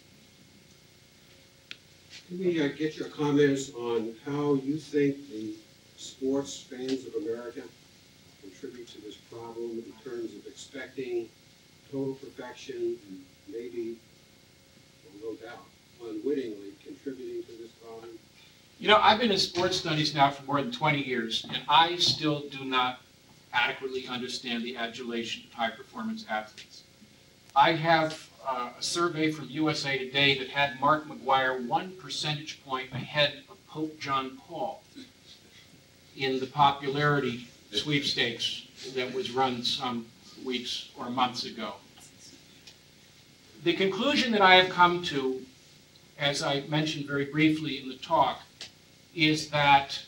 Can we get your comments on how you think the sports fans of America contribute to this problem in terms of expecting total perfection and maybe, well, no doubt, unwittingly contributing to this problem? You know, I've been in sports studies now for more than 20 years, and I still do not adequately understand the adulation of high-performance athletes. I have a survey from USA Today that had Mark McGwire 1 percentage point ahead of Pope John Paul in the popularity sweepstakes that was run some weeks or months ago. The conclusion that I have come to, as I mentioned very briefly in the talk, is that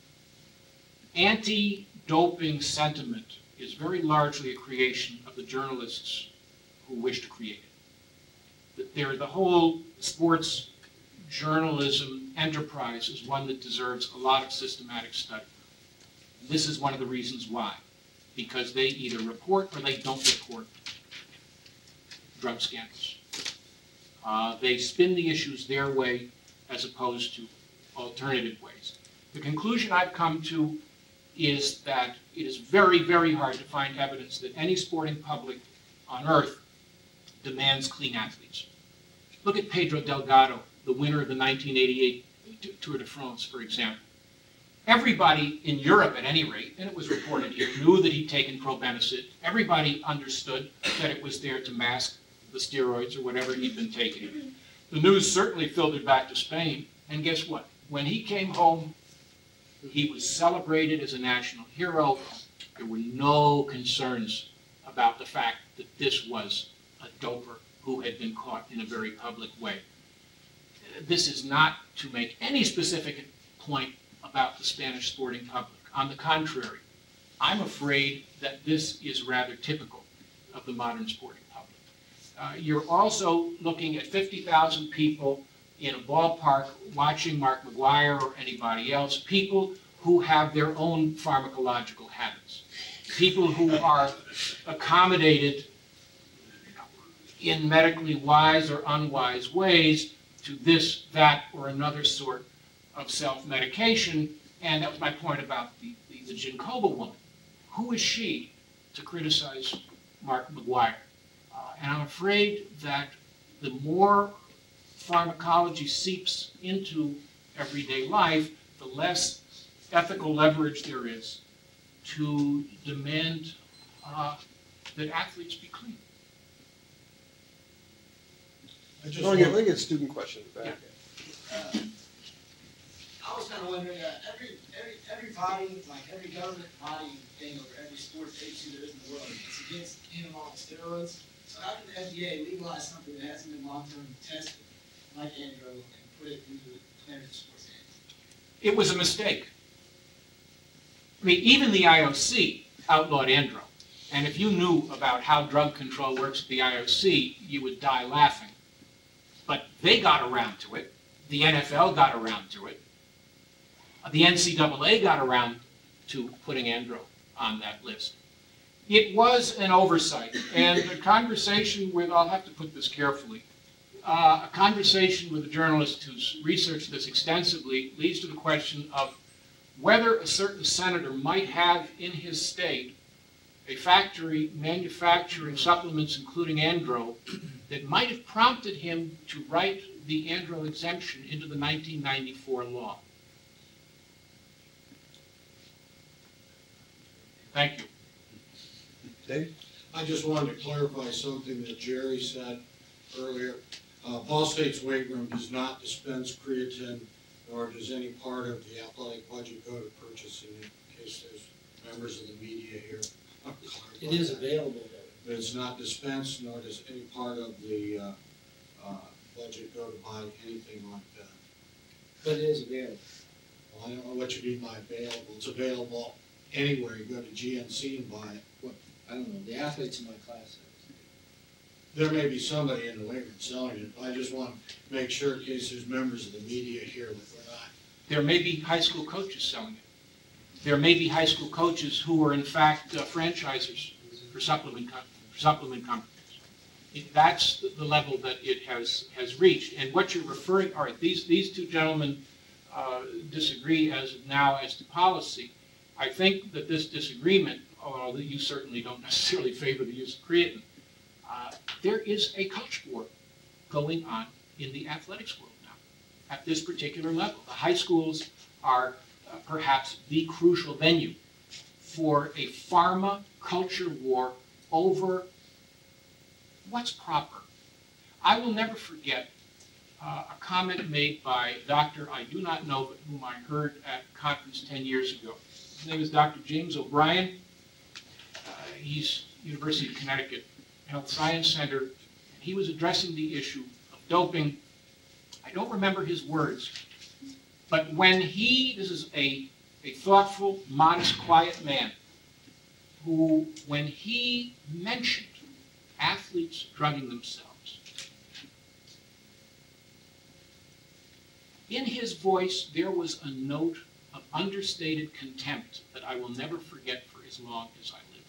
anti-doping sentiment is very largely a creation of the journalists who wish to create it. That the whole sports journalism enterprise is one that deserves a lot of systematic study. This is one of the reasons why. Because they either report or they don't report drug scandals. They spin the issues their way as opposed to alternative ways. The conclusion I've come to is that it is very, very hard to find evidence that any sporting public on earth demands clean athletes. Look at Pedro Delgado, the winner of the 1988 Tour de France, for example. Everybody in Europe, at any rate, and it was reported here, knew that he'd taken probenecid. Everybody understood that it was there to mask the steroids or whatever he'd been taking. The news certainly filtered back to Spain, and guess what? When he came home, he was celebrated as a national hero. There were no concerns about the fact that this was a doper who had been caught in a very public way. This is not to make any specific point about the Spanish sporting public. On the contrary, I'm afraid that this is rather typical of the modern sporting public. You're also looking at 50,000 people in a ballpark watching Mark McGwire or anybody else, people who have their own pharmacological habits, people who are accommodated in medically wise or unwise ways to this, that, or another sort of self-medication. And that was my point about the Ginkoba woman. Who is she to criticize Mark McGwire? And I'm afraid that the more pharmacology seeps into everyday life, the less ethical leverage there is to demand that athletes be clean. Let me get a student question back. Yeah. I was kind of wondering, every body, like every government body thing over every sports agency there is in the world, it's against anabolic steroids. So how can the FDA legalize something that hasn't been long-term tested, like andro, and put it into the players of sports hands? It was a mistake. I mean, even the IOC outlawed andro. And if you knew about how drug control works at the IOC, you would die laughing. But they got around to it. The NFL got around to it. The NCAA got around to putting andro on that list. It was an oversight, and a conversation with, I'll have to put this carefully, a conversation with a journalist who's researched this extensively leads to the question of whether a certain senator might have in his state a factory manufacturing supplements, including andro, that might have prompted him to write the andro exemption into the 1994 law. Thank you. Dave? I just wanted to clarify something that Jerry said earlier. Ball State's weight room does not dispense creatine, nor does any part of the athletic budget go to purchasing it, in case there's members of the media here. It is available though. But it's not dispensed, nor does any part of the budget go to buy anything like that. But it is available. Well, I don't know what you mean by available. It's available anywhere. You go to GNC and buy it. I don't know, the athletes in my class said. There may be somebody in the weight room selling it. I just want to make sure in case there's members of the media here that we're not. There may be high school coaches selling it. There may be high school coaches who are in fact franchisers for supplement companies. That's the level that it has reached. And what you're referring, all right, these two gentlemen disagree as to policy. I think that this disagreement, although you certainly don't necessarily favor the use of creatine, there is a culture war going on in the athletics world now at this particular level. The high schools are perhaps the crucial venue for a pharma culture war over what's proper. I will never forget a comment made by a doctor I do not know, but whom I heard at a conference 10 years ago. His name is Dr. James O'Brien. He's University of Connecticut Health Science Center, he was addressing the issue of doping. I don't remember his words, but when this is a thoughtful, modest, quiet man, who, when he mentioned athletes drugging themselves, in his voice there was a note of understated contempt that I will never forget for as long as I live.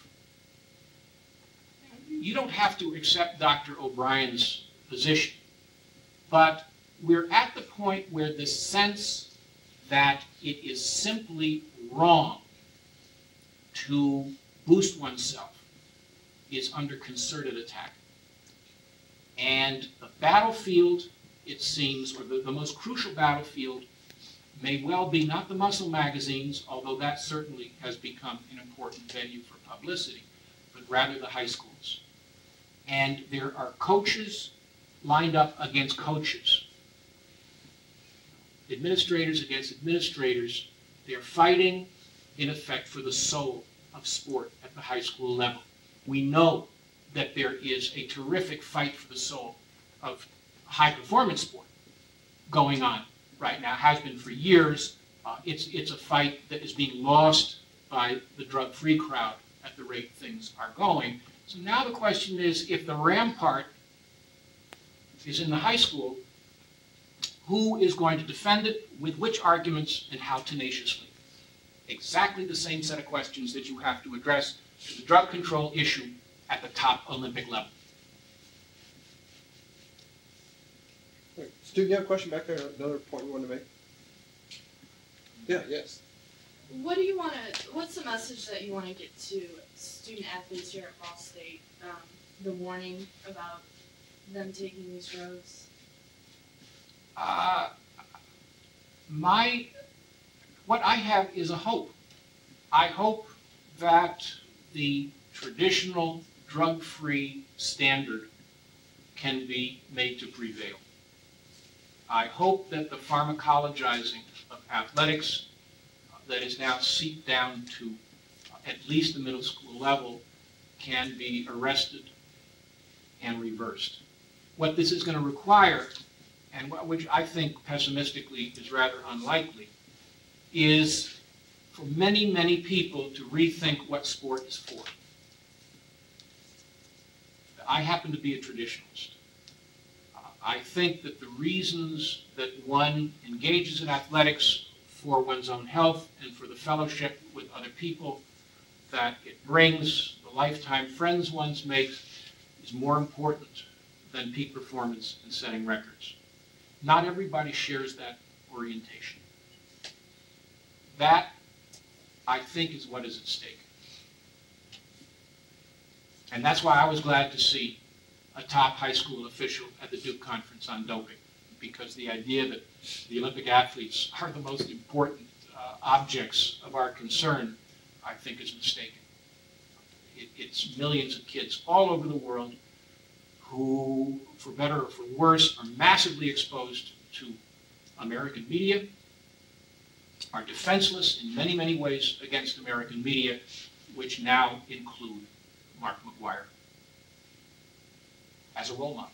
You don't have to accept Dr. O'Brien's position, but we're at the point where the sense that it is simply wrong to boost oneself is under concerted attack. And the battlefield, it seems, or the most crucial battlefield, may well be not the muscle magazines, although that certainly has become an important venue for publicity, but rather the high schools. And there are coaches lined up against coaches, administrators against administrators. They're fighting, in effect, for the soul of sport at the high school level. We know that there is a terrific fight for the soul of high-performance sport going on right now, has been for years. It's a fight that is being lost by the drug-free crowd at the rate things are going. So now the question is, if the rampart is in the high school, who is going to defend it, with which arguments, and how tenaciously? Exactly the same set of questions that you have to address to the drug control issue at the top Olympic level. Stu, you have a question back there? Another point you want to make? Yeah, yes. What do you want to? What's the message that you want to get to student athletes here at Ball State? The warning about them taking these drugs. What I have is a hope. I hope that the traditional drug-free standard can be made to prevail. I hope that the pharmacologizing of athletics that is now seeped down to at least the middle school level can be arrested and reversed. What this is going to require, and which I think pessimistically is rather unlikely, is for many, many people to rethink what sport is for. I happen to be a traditionalist. I think that the reasons that one engages in athletics for one's own health and for the fellowship with other people that it brings, the lifetime friends one makes, is more important than peak performance and setting records. Not everybody shares that orientation. That, I think, is what is at stake. And that's why I was glad to see a top high school official at the Duke Conference on doping, because the idea that the Olympic athletes are the most important objects of our concern, I think, is mistaken. It's millions of kids all over the world who, for better or for worse, are massively exposed to American media, are defenseless in many, many ways against American media, which now include Mark McGwire as a role model.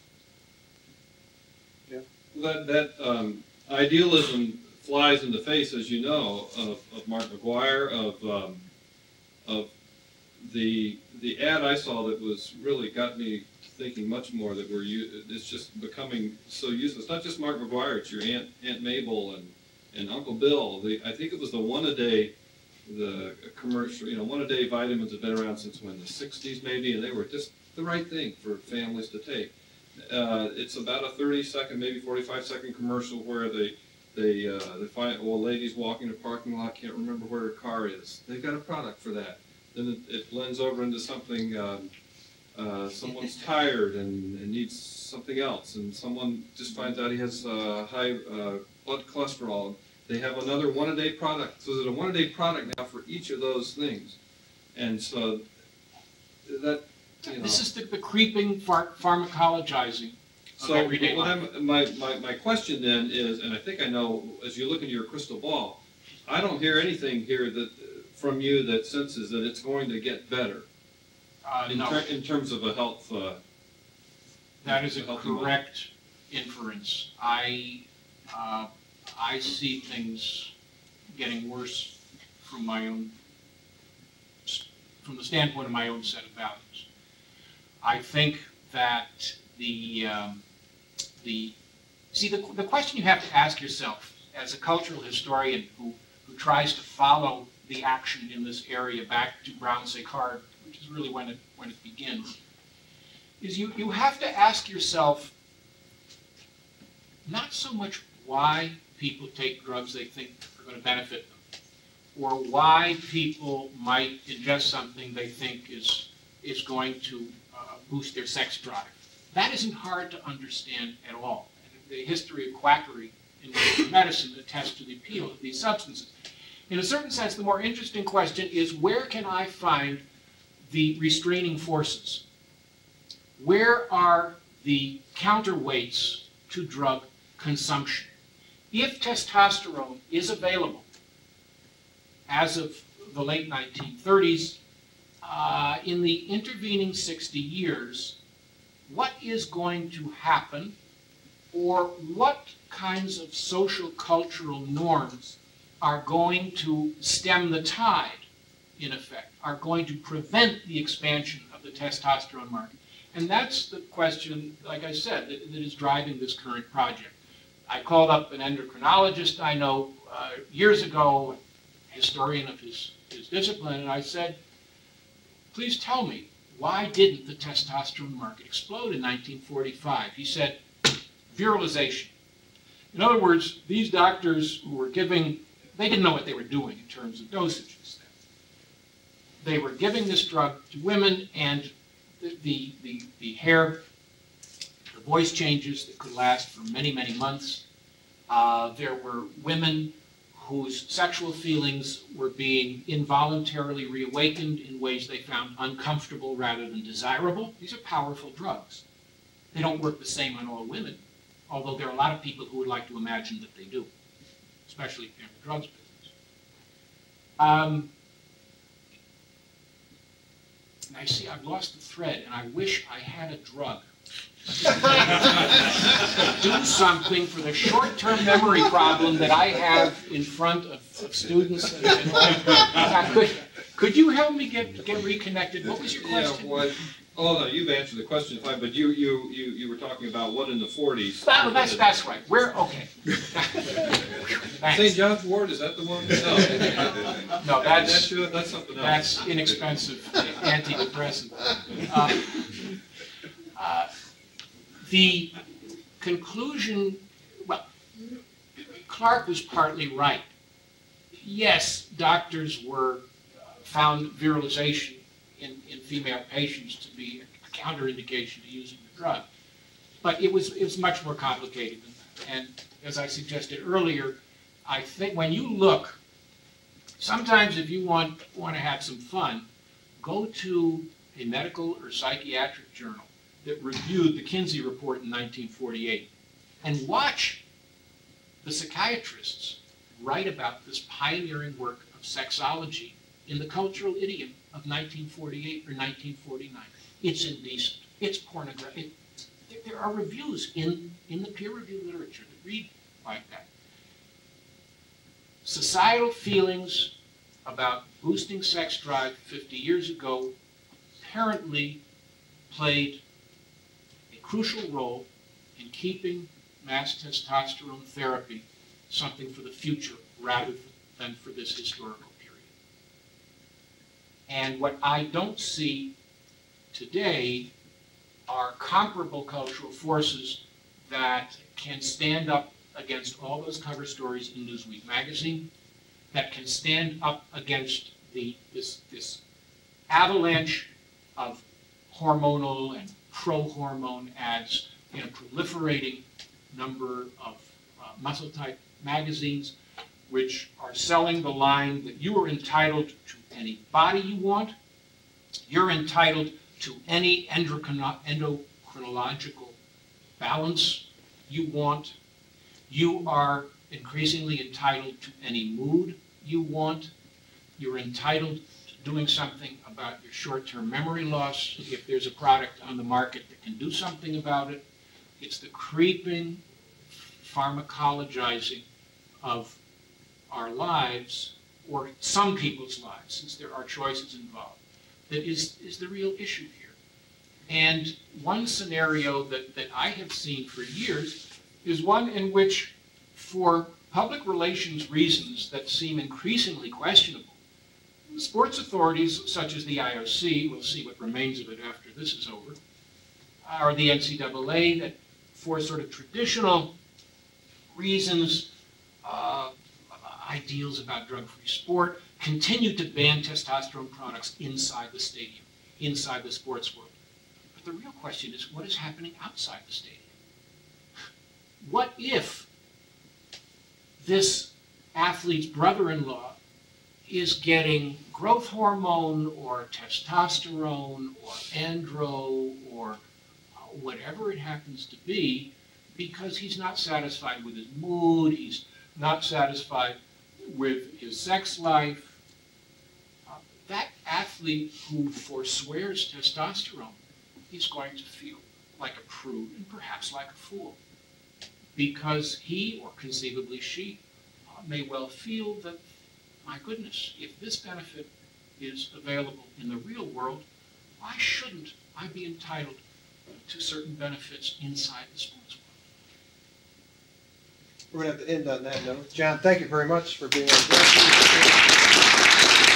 Yeah. That idealism flies in the face, as you know, of Mark McGwire, of the ad I saw that was really got me thinking much more that it's just becoming so useless. It's not just Mark McGwire, it's your Aunt Mabel and Uncle Bill. I think it was the one-a-day, the commercial, one-a-day vitamins have been around since when, the 60s maybe, and they were just the right thing for families to take. It's about a 30-second, maybe 45-second commercial where they find old ladies walking a parking lot, can't remember where her car is. They've got a product for that. Then it blends over into something, someone's tired and needs something else, and someone just finds out he has high blood cholesterol. They have another one-a-day product. So there's a one-a-day product now for each of those things. And so that, This is the creeping pharmacologizing of everyday life. My question then is, and I think I know, as you look into your crystal ball, I don't hear anything here from you that senses that it's going to get better No. in terms of a health. That is to a help them out? correct inference. I see things getting worse from the standpoint of my own set of values. I think that the question you have to ask yourself as a cultural historian who tries to follow the action in this area back to Brown-Séquard, which is really when it begins, is you have to ask yourself not so much why people take drugs they think are going to benefit them, or why people might ingest something they think is going to boost their sex drive. That isn't hard to understand at all. And the history of quackery in medicine attests to the appeal of these substances. In a certain sense, the more interesting question is, where can I find the restraining forces? Where are the counterweights to drug consumption? If testosterone is available as of the late 1930s, in the intervening 60 years, what is going to happen, or what kinds of social cultural norms are going to stem the tide, in effect, are going to prevent the expansion of the testosterone market? And that's the question, like I said, that is driving this current project. I called up an endocrinologist I know years ago, a historian of his discipline, and I said, please tell me, why didn't the testosterone market explode in 1945? He said, virilization. In other words, these doctors who were giving, they didn't know what they were doing in terms of dosages. They were giving this drug to women, and the hair, the voice changes that could last for many, many months. There were women whose sexual feelings were being involuntarily reawakened in ways they found uncomfortable rather than desirable. These are powerful drugs. They don't work the same on all women, although there are a lot of people who would like to imagine that they do, especially if they're in the drugs business. And I see I've lost the thread, and I wish I had a drug. Do something for the short-term memory problem that I have in front of students. Could you help me get reconnected? What was your question? Yeah, well, oh no, you've answered the question fine, but you were talking about what in the 40s. That's right. Okay. St. John's Wort, is that the one? No. No, that's something else. That's inexpensive antidepressant. The conclusion, well, Clark was partly right. Yes, doctors found virilization in female patients to be a counterindication to using the drug. But it was much more complicated than that. And as I suggested earlier, I think when you look, sometimes if you want to have some fun, go to a medical or psychiatric journal that reviewed the Kinsey report in 1948 and watch the psychiatrists write about this pioneering work of sexology in the cultural idiom of 1948 or 1949. It's indecent. It's pornographic. There are reviews in the peer-reviewed literature that read like that. Societal feelings about boosting sex drive 50 years ago apparently played a crucial role in keeping mass testosterone therapy something for the future rather than for this historical period. And what I don't see today are comparable cultural forces that can stand up against all those cover stories in Newsweek magazine, that can stand up against this avalanche of hormonal and pro-hormone ads in a proliferating number of muscle-type magazines, which are selling the line that you are entitled to any body you want, you're entitled to any endocrinological balance you want, you are increasingly entitled to any mood you want, you're entitled to doing something about your short-term memory loss, if there's a product on the market that can do something about it. It's the creeping pharmacologizing of our lives, or some people's lives, since there are choices involved, that is the real issue here. And one scenario that I have seen for years is one in which, for public relations reasons that seem increasingly questionable, sports authorities such as the IOC, we'll see what remains of it after this is over, or the NCAA, that for sort of traditional reasons, ideals about drug-free sport, continue to ban testosterone products inside the stadium, inside the sports world. But the real question is, what is happening outside the stadium? What if this athlete's brother-in-law is getting growth hormone or testosterone or andro or whatever it happens to be, because he's not satisfied with his mood, he's not satisfied with his sex life? That athlete who forswears testosterone is going to feel like a prude and perhaps like a fool, because he, or conceivably she, may well feel that, my goodness, if this benefit is available in the real world, why shouldn't I be entitled to certain benefits inside the sports world? We're going to have to end on that note. John, thank you very much for being our guest.